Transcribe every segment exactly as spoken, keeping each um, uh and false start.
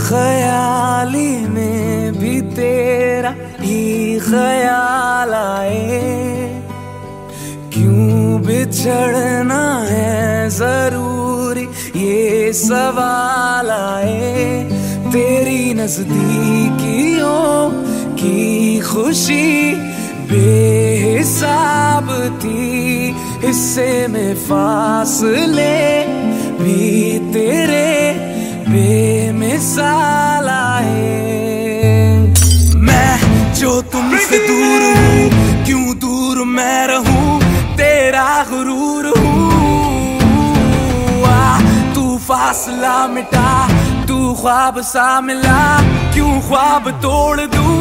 ख्याली में भी तेरा ही ख्याल आए, क्यों बिछड़ना है जरूरी ये सवाल आए। तेरी नजदीकियों की खुशी बेहिसाब थी, हिस्से में फासले भी तेरे बेमिसाल आए। मैं जो तुमसे दूर हूँ, क्यों दूर मैं रहूं, तेरा गुरूर हूँ। आ तू फासला मिटा, तू ख्वाब सा मिला, क्यों ख्वाब तोड़ दूं।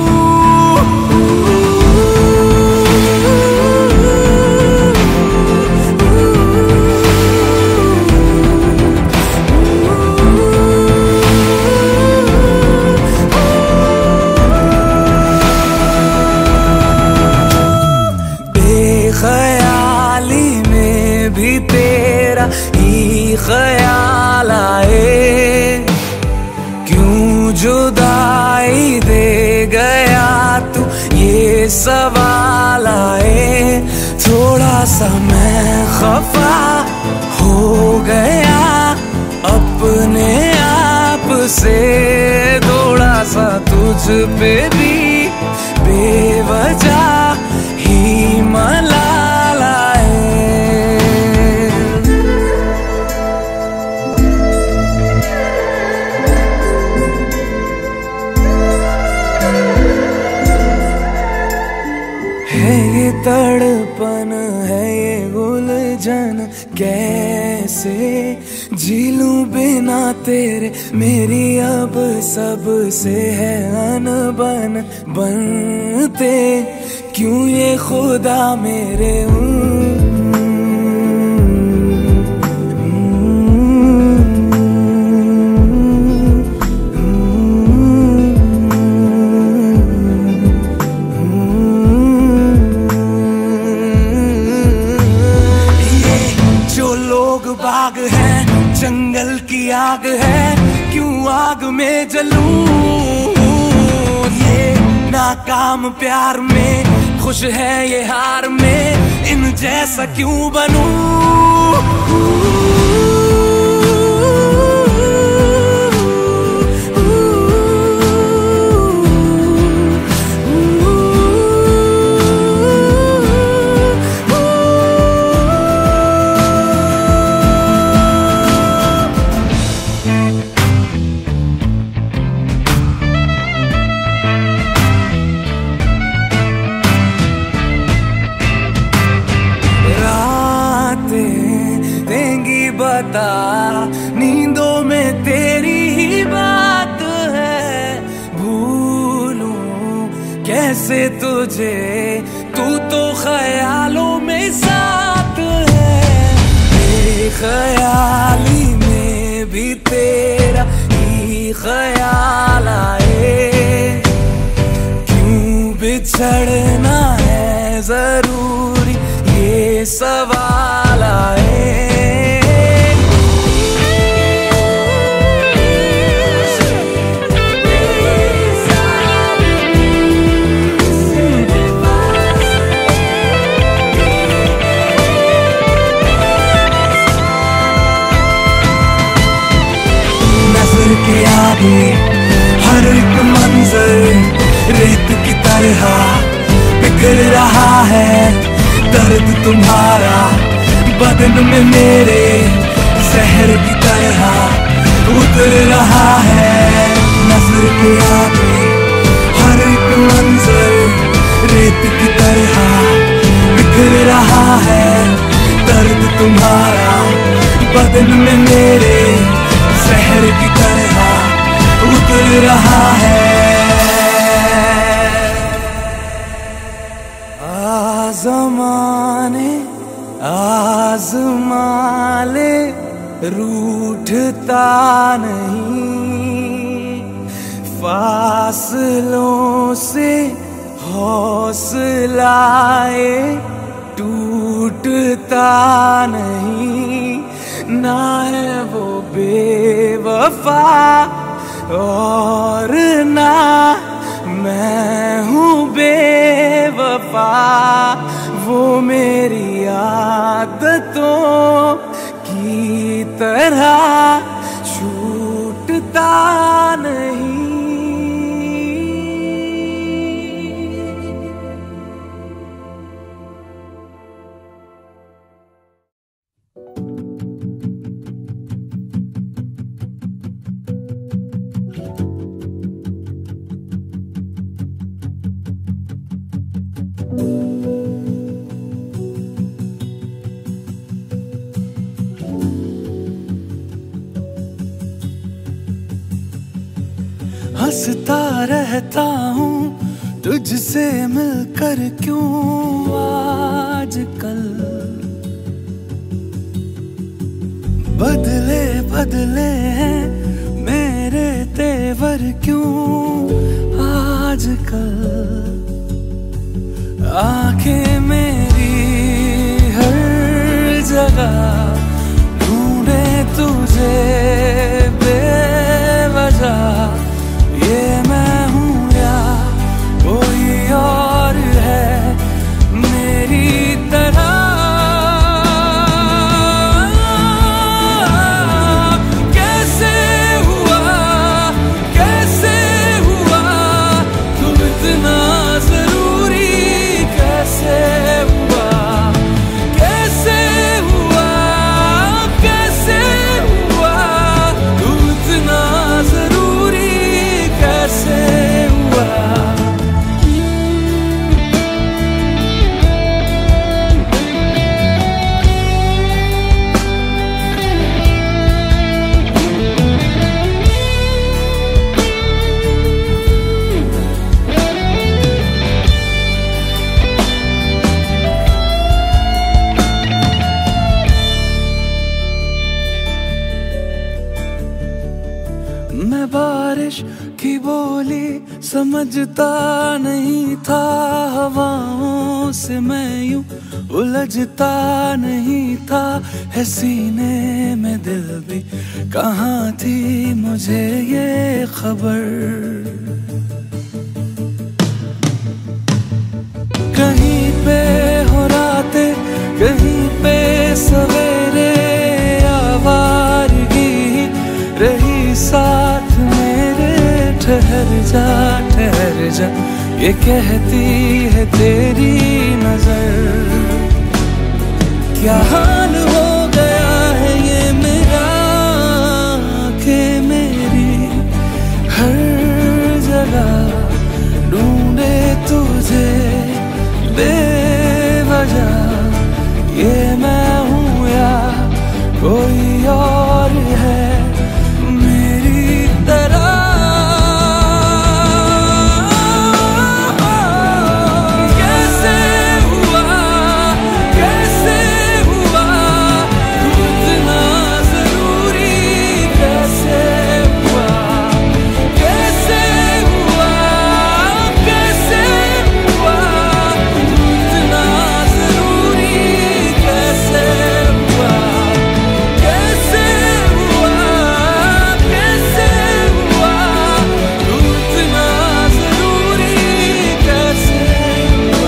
ख्याली में भी तेरा ही ख्याल आए, क्यों जुदाई दे गया तू ये सवाल आए। थोड़ा सा मैं खफा हो गया अपने आप से, थोड़ा सा तुझ पे भी बेवजह ही मलाल आए। है ये तड़पन, है ये उलझन, कैसे जी लूं बिना तेरे। मेरी अब सब से है अनबन, बनते क्यों ये खुदा मेरे। बाग है जंगल की आग है, क्यों आग में जलूं। ये नाकाम प्यार में खुश है ये हार में, इन जैसा क्यों बनूं। बता नींदों में तेरी ही बात है, भूलूं कैसे तुझे, तू तो ख्यालों में साथ है। बेख्याली में भी तेरा ही ख्याल आए, क्यों बिछड़ना है जरूरी ये सवाल आए। के आगे हर एक मंजर रेत की तरह बिखर रहा है, दर्द तुम्हारा बदन में मेरे जहर की तरह उतर रहा है। नजर के आगे हर एक मंजर रेत की तरह बिखर रहा है, दर्द तुम्हारा बदन में मेरे शहर की तरह उतर रहा है। आज़माने आज़मा ले रूठता नहीं, फासलों से हौसलाए टूटता नहीं। ना है वो बेवफा और ना मैं हूँ बेवफा, वो मेरी आदतों की तरह छूटता नहीं। हंसता रहता हूँ तुझसे मिलकर, क्यों आजकल बदले बदले हैं मेरे तेवर, क्यों आजकल आंखें मेरी हर जगह ढूंढे तुझे बेवजह, ये मैं हूँ या कोई और है मेरी तरह। कैसे हुआ कैसे हुआ तुम इतना जरूरी, कैसे हुआ कैसे हुआ कैसे हुआ तुम इतना जरूरी, कैसे हुआ। मैं बारिश की बोली समझता नहीं था, हवाओं से मैं यूं उलझता नहीं था, है सीने में दिल भी कहाँ थी मुझे ये खबर। कहीं पे हो रातें कहीं पे सवेरे, आवारगी रही साथ मेरे, ठहर जा ठहर जा ये कहती है तेरी नजर। क्या हाल हो गया है ये मेरा, आंखें मेरी हर जगह ढूंढे तुझे बेवजह, ये मैं हूँ या कोई और है मेरी तरह। कैसे हुआ कैसे हुआ तू इतना जरूरी, कैसे हुआ कैसे हुआ कैसे हुआ तू इतना जरूरी, कैसे हुआ कैसे हुआ कैसे हुआ तू इतना जरूरी, कैसे हुआ।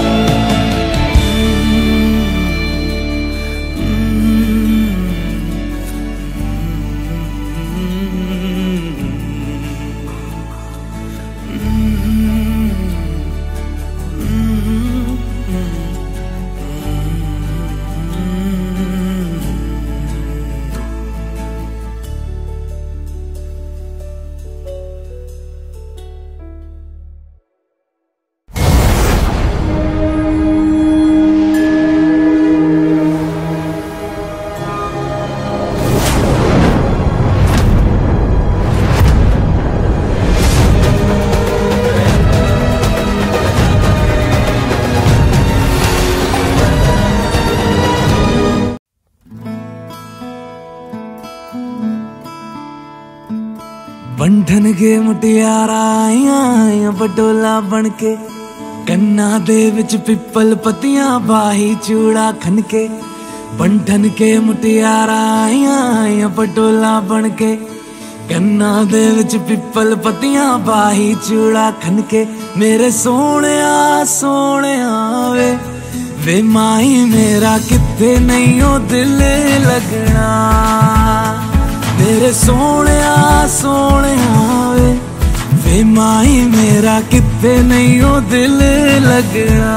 बंधन के मुटियारा आइया आइया बटोला बनके, कन्ना दे विच पिपल पतियां बाही चूड़ा खनके। बंधन के मुटियारा आइया आइया बटोला बनके, कन्ना दे विच पिपल पत्तियां बाही चूड़ा खनके मेरे सोहणिया सोहणिया वे वे माही मेरा किथे नहीं ओ दिल लगना मेरे सोहणिया सोहणिया वे वे माही मेरा किथे नहीं ओ दिल लगना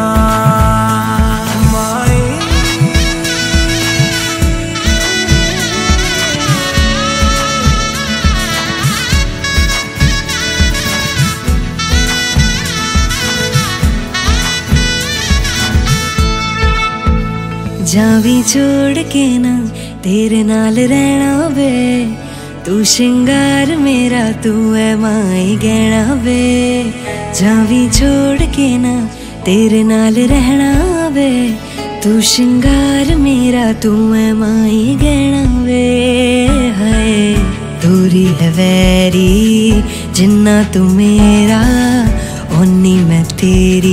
जावी छोड़ के ना तेरे नाल रहना वे तू श्रृंगार मेरा तू है माई गहना वे जावी छोड़ के ना तेरे नाल रहना वे तू श्रृंगार मेरा तू है माई गहना वे हाय दूरी है वैरी जिन्ना तू मेरा ओनी मैं तेरी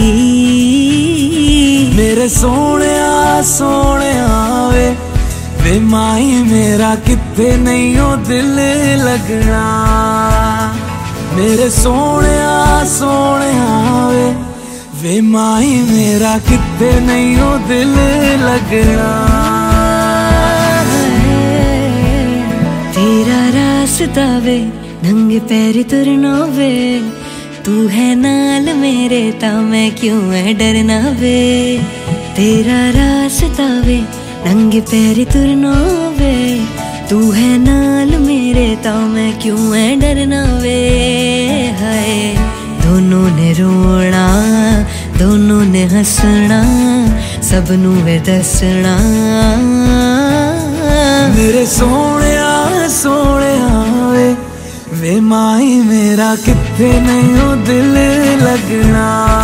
मेरे सोहणिया सोहणिया वे वे माही मेरा किथे नहीं ओ दिल लगना मेरे सोहणिया सोहणिया वे वे माही मेरा किथे नहीं ओ दिल लगना तेरा रास्ता वे नंगे पैरी तुरना वे तू है नाल मेरे ता मैं क्यों है डरना वे तेरा रास्ता वे नंगे पैरी तुरना वे तू है नाल मेरे ता मैं क्यों है डरना वे हाय दोनों ने रोना दोनों ने हंसना सबनू वे दसना मेरे सोहणिया सोहणिया वे वे माही मेरा किथे नहीं ओ दिल लगना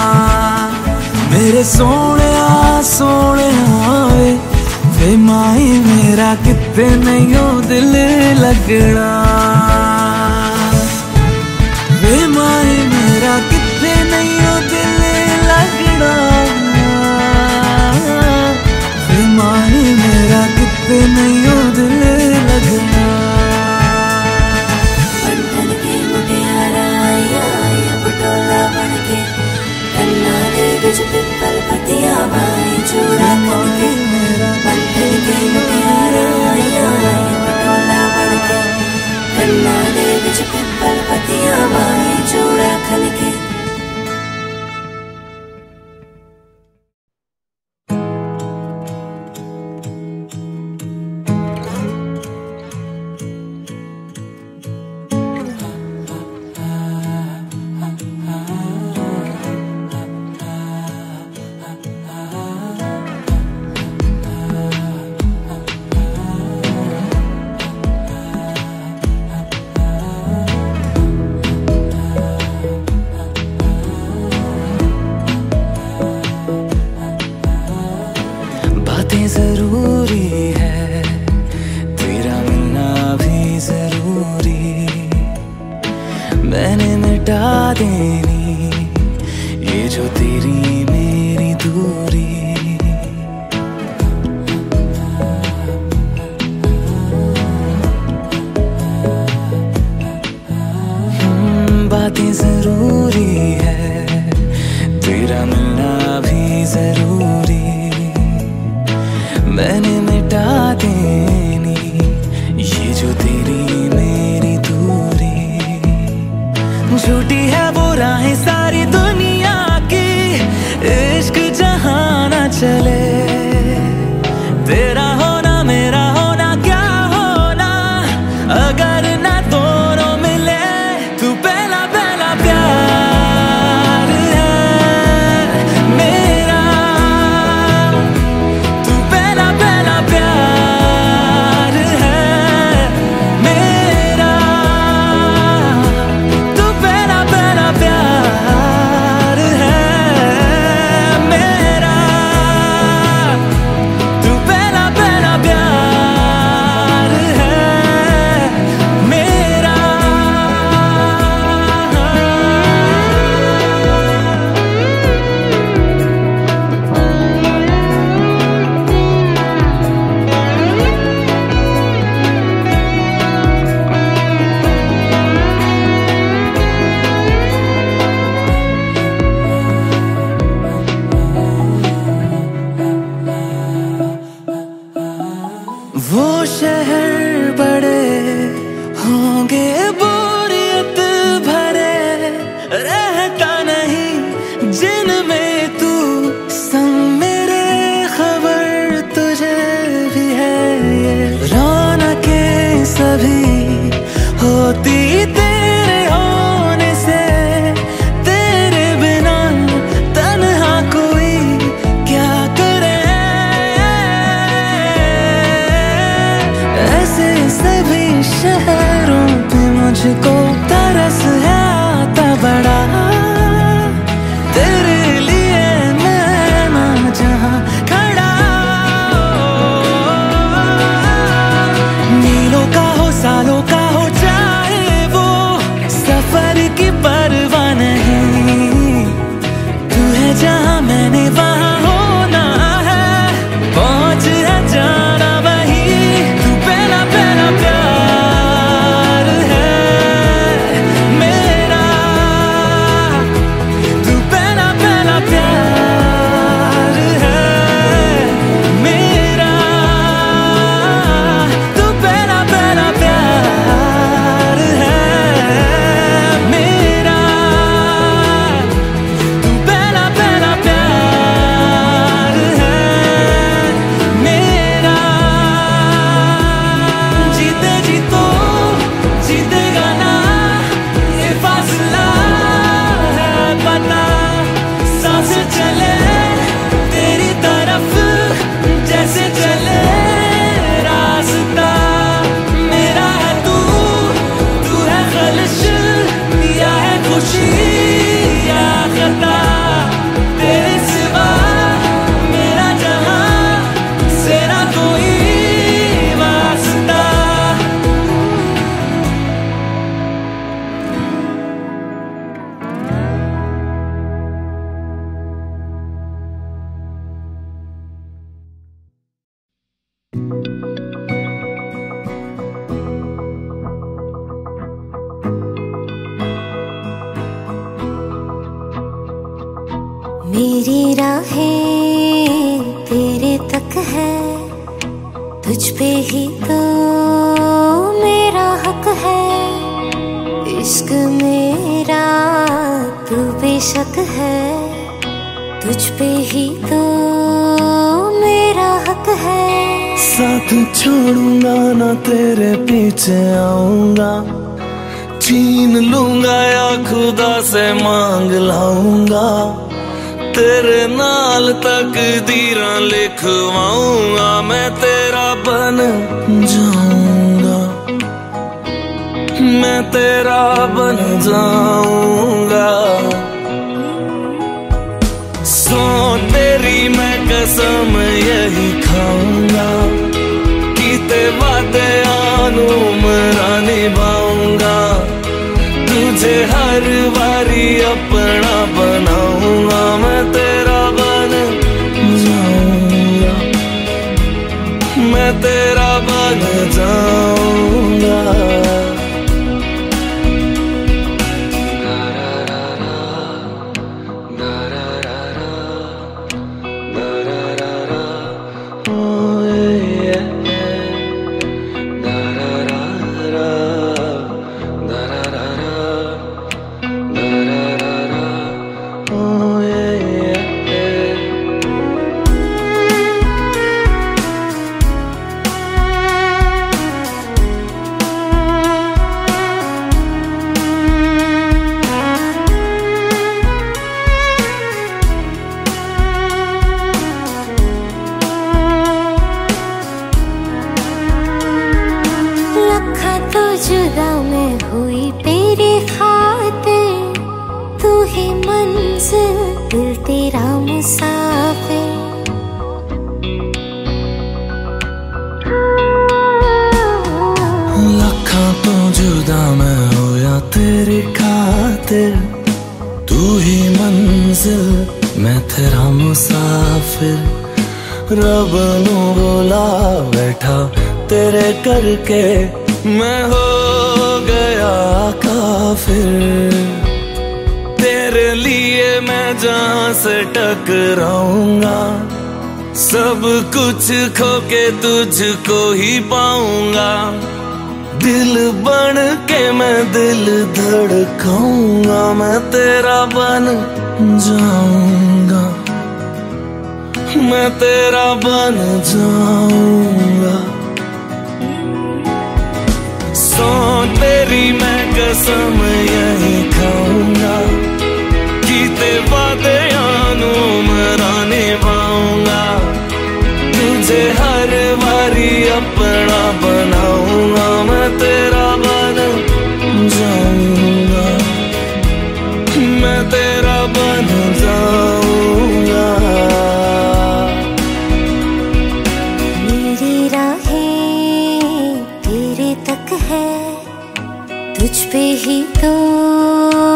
मेरे सोहणिया सोहणिया वे वे माही मेरा किथे नहीं ओ दिल लगना वे माही मेरा किथे नहीं ओ दिल लगना वे माही मेरा किथे नहीं ओ दिल लगना पिपल पतिया बाई चूड़ा खनके बंधन के मुटियारा आया पटोला बनके कन्ना दे विच पिपल पतिया बाई चूड़ा खनके जरूरी है तेरा मिलना भी जरूरी मैंने मिटा देनी ये जो तेरी मेरी दूरी बातें जरूरी है तेरा मिलना भी जरूरी मैंने मिटा देनी ये जो तेरी मेरी दूरी झूठी है वो राहें सारी दुनिया की इश्क जहां ना चले तेरा होना मेरा होना क्या होना अगर ना दोनों मिले तू पहला पहला प्यार है मेरा तू पहला पहला प्यार है मेरा तू पहला पहला प्यार खुशी या खता, तेरे सिवा मेरा जहां से ना कोई वास्ता। मेरी राहें तेरे तक है, तुझ पे ही तो मेरा हक है। इश्क मेरा तू बेशक है, तुझ पे ही तो मेरा हक है। साथ छोड़ूंगा ना तेरे पीछे आऊंगा, छीन लूंगा या खुदा से मांग लाऊंगा। तेरे नाल तकदीरां लिखवाऊंगा, मैं तेरा बन जाऊंगा, मैं तेरा बन जाऊंगा। सो तेरी मैं कसम यही खाऊंगा, कीते वादे आनू मरा निभाऊंगा। तुझे हर बारी अपना बनाऊंगा, मैं तेरा बन जाऊंगा, मैं तेरा बन जाऊंगा। जुदा मैं हुई तेरे खातिर, तू ही मंजिल दिल तेरा मुसाफिर। लखा तो जुदा मैं होया तेरे खातिर, तू ही मंजिल मैं तेरा मुसाफिर। रब नू बोला बैठा तेरे करके, मैं हो गया काफिर। तेरे लिए मैं जहां से टकराऊंगा, सब कुछ खो के तुझको ही पाऊंगा। दिल बन के मैं दिल धड़काऊंगा, मैं तेरा बन जाऊंगा, मैं तेरा बन जाऊंगा। सो तेरी मैं कसम यही खाऊंगा, कीते वादे आनू मरा निभाऊंगा। तुझे हर बारी अपना बनाऊंगा, मैं तेरा बन जाऊंगा, मैं तेरा बन जाऊंगा। मेरी राहें तेरे तक है, तुझ पे ही तो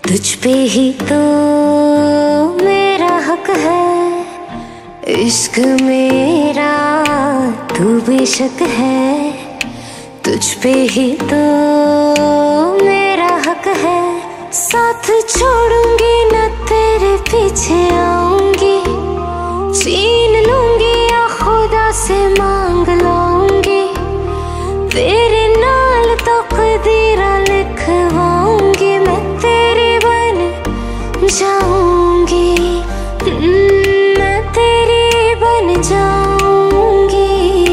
तुझ पे ही तो मेरा हक है, इश्क मेरा तू बेशक है। तुझ पे ही तो मेरा हक है, साथ छोड़ूंगी न तेरे पीछे आऊंगी। छीन लूंगी या खुदा से मांग लाऊंगी, तेरे नाल तकदीरा लिखवाऊंगी। मैं तेरी बन जाऊंगी, मैं तेरी बन जाऊंगी।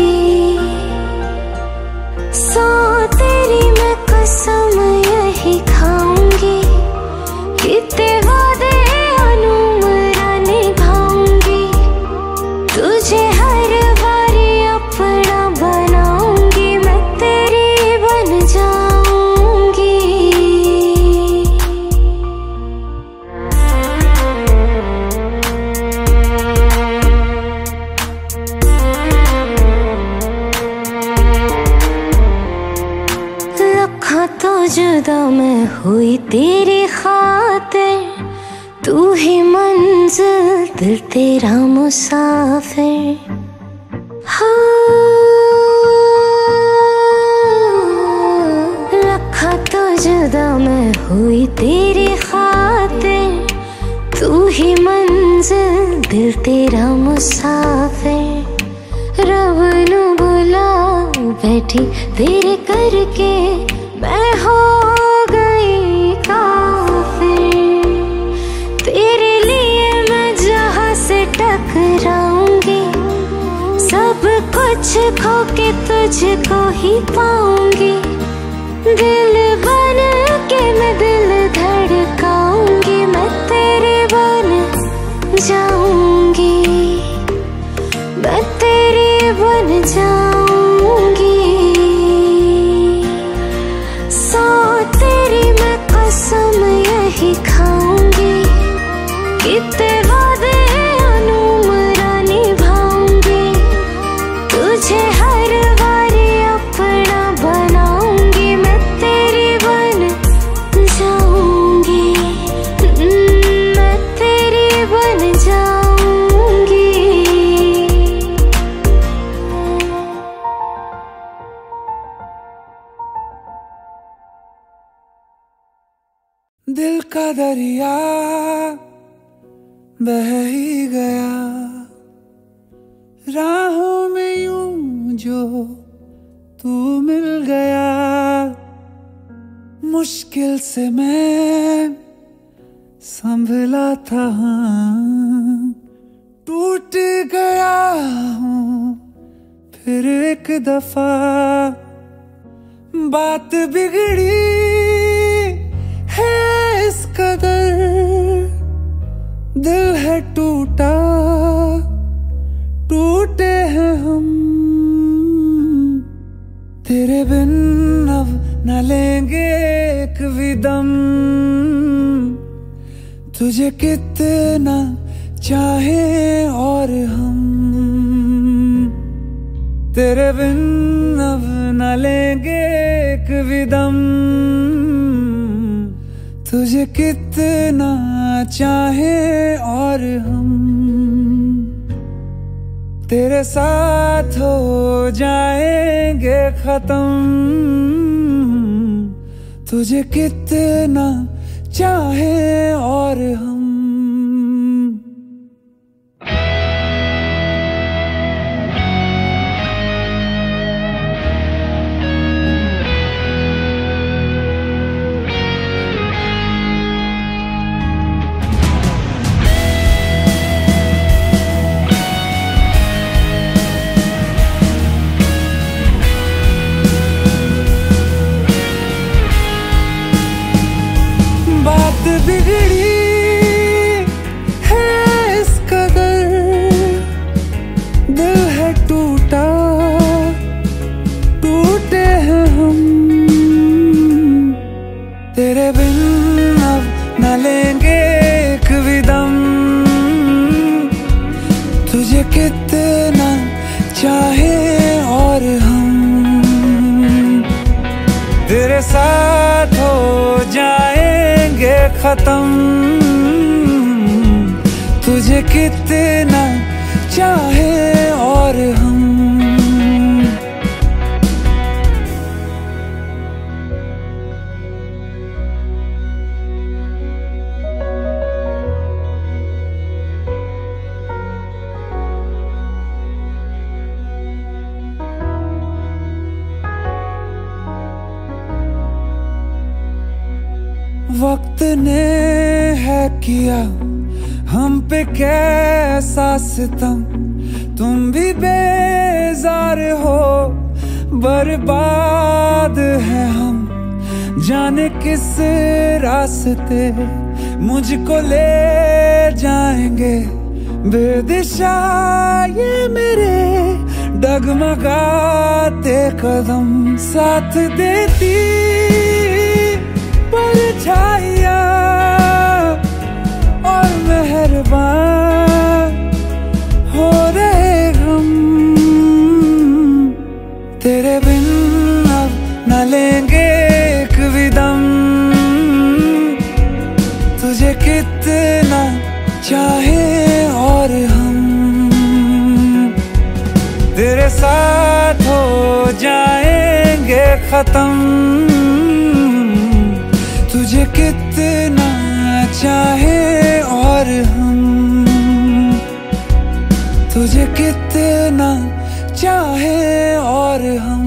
सो तेरी मैं कसम यही खाऊंगी, कितने वादे अनुमरा निभाऊंगी। तुझे हर बारी अपना बनाऊंगी, मैं तेरी बन जाऊंगी। लखा तो जुदा मैं हुई तेरी खातिर, तू ही मंजिल दिल तेरा मुसाफिर। हाँ, लखा तो जुदा मैं हुई तेरी खातिर, तू ही मंजिल दिल तेरा मुसाफिर। रब नू बुला बैठी तेरे करके, मैं हो गई काफिर। तेरे लिए मैं जहां से टकराऊंगी, सब कुछ खो के तुझको ही पाऊंगी। दिल बन के मैं दिल धड़काऊंगी, मैं तेरे बन जाऊंगी, मैं तेरी बन जाऊंगी। सो तेरी मैं कसम यही खाऊंगी, कितने वादे अनुमरा निभाऊंगी। तुझे हर बारी अपना बनाऊंगी, मैं तेरी बन जाऊंगी, मैं तेरी बन जाऊंगी। दिल का दरिया बह ही गया, राहों में यूं जो तू मिल गया। मुश्किल से मैं संभला था, टूट गया हूँ फिर एक दफा। बात बिगड़ी है इस कदर, दिल है टूटा, टूटे हैं हम। तेरे बिन अब न लेंगे एक भी दम, तुझे कितना चाहे और हम। तेरे बिन अब न लेंगे एक भी दम, तुझे कितना चाहे और हम। तेरे साथ हो जाएंगे खत्म, तुझे कितना चाहे और हम। बात बिगड़ी खत्म, तुझे कितना चाहे और हम। वक्त ने है किया हम पे कैसा सितम, तुम भी बेजार हो, बर्बाद है हम। जाने किस रास्ते मुझको ले जाएंगे, बेदिशा ये मेरे डगमगाते कदम। साथ देती परछाइयाँ और मेहरबान हो रहे हम, तेरे बिन अब न लेंगे एक भी दम। तुझे कितना चाहे और हम, तेरे साथ हो जाएंगे खत्म। तुझे कितना चाहे और हम, तुझे कितना चाहे और हम।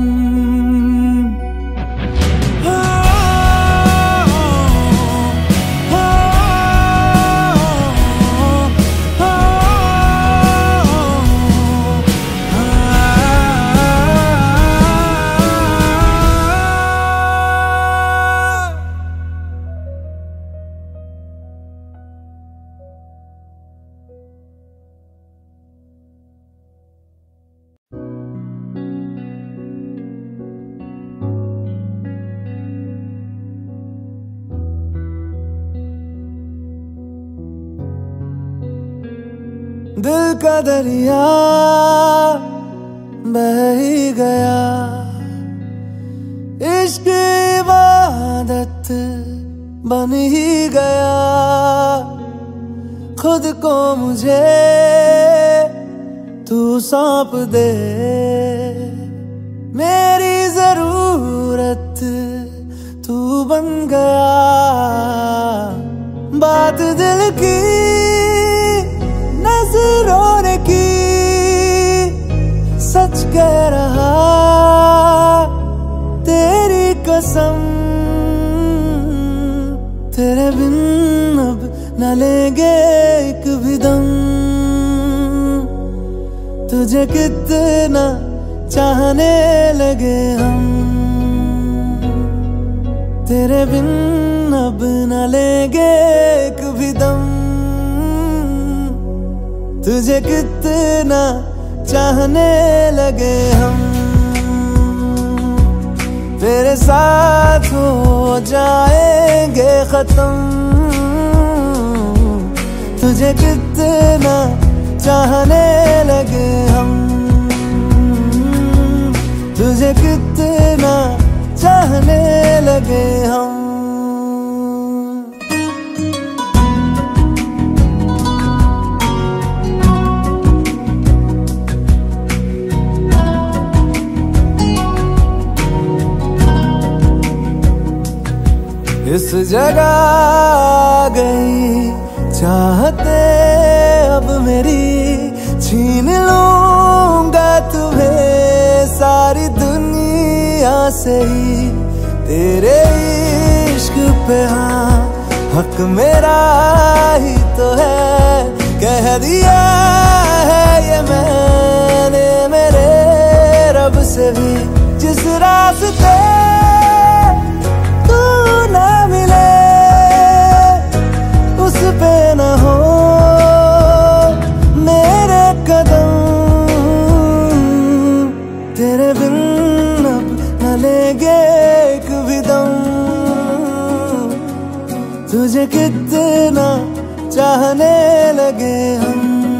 दिल का दरिया बह ही गया, इश्क इबादत बन ही गया। खुद को मुझे तू सौंप दे, मेरी जरूरत तू बन गया। बात दिल की नजरों ने की, सच कह रहा तेरी कसम। तेरे बिन अब न लेंगे एक भी दम। तुझे कितना चाहने लगे हम, तेरे बिन अब न लेंगे एक भी दम। तुझे कितना चाहने लगे हम, तेरे साथ हो जाएंगे खत्म। तुझे कितना चाहने लगे हम, तुझे कितना चाहने लगे हम। इस जगह गई चाहते अब मेरी, छीन लूंगा तुम्हें सारी दुनिया से ही। तेरे इश्क पे हाँ हक मेरा ही तो है, कह दिया है ये मैंने मेरे रब से भी। जिस रास्ते ना मिले उस पे न हो मेरे कदम। तेरे बिन अब न लेंगे एक भी दम। तुझे कितना चाहने लगे हम,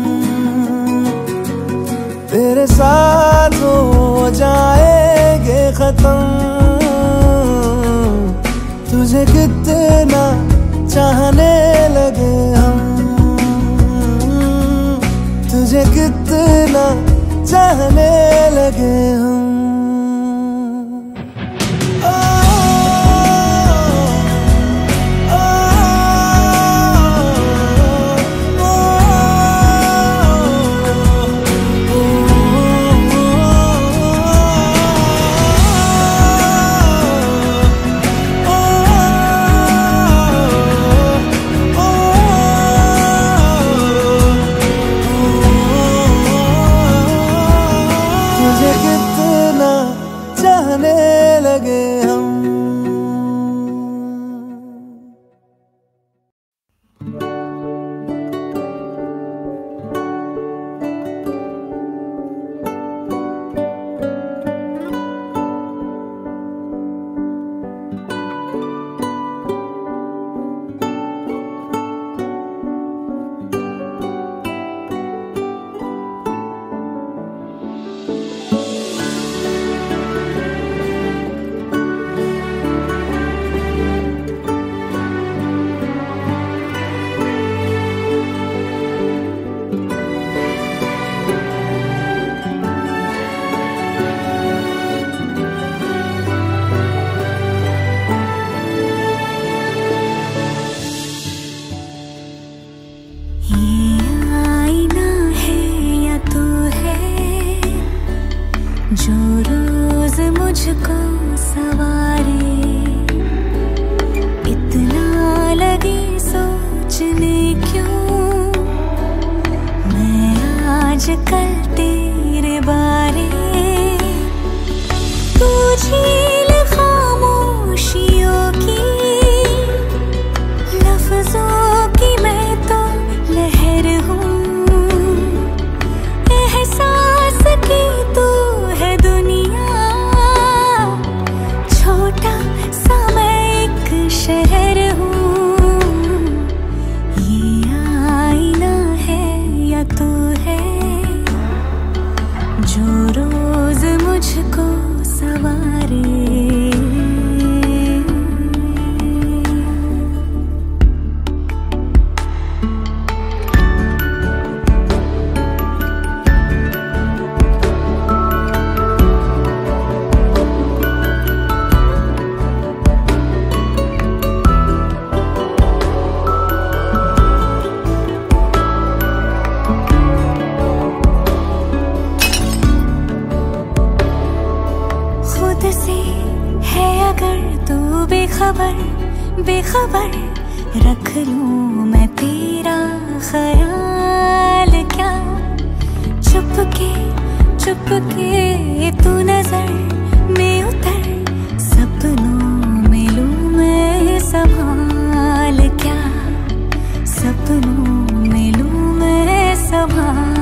तेरे साथ हो जाएंगे खत्म। तुझे कितना चाहने लगे हम, तुझे कितना चाहने लगे हम। चाहने लगे हम। जो रोज मुझको सवारे, इतना लगे सोचने क्यों मैं आजकल तेरे बारे। तू झील खामोशियों की, लफ्जों की मैं तो लहर हूँ, एहसास की तू है दुनिया, छोटा सा मैं एक शहर हूँ। ये आईना है या तू है, जो रोज मुझको सवारे। से है अगर तू बेखबर बेखबर, रख लूं मैं तेरा ख्याल क्या। चुपके चुपके तू नजर में उतर, सपनों में लूं मैं संभाल क्या, सपनों में लूं मैं संभाल।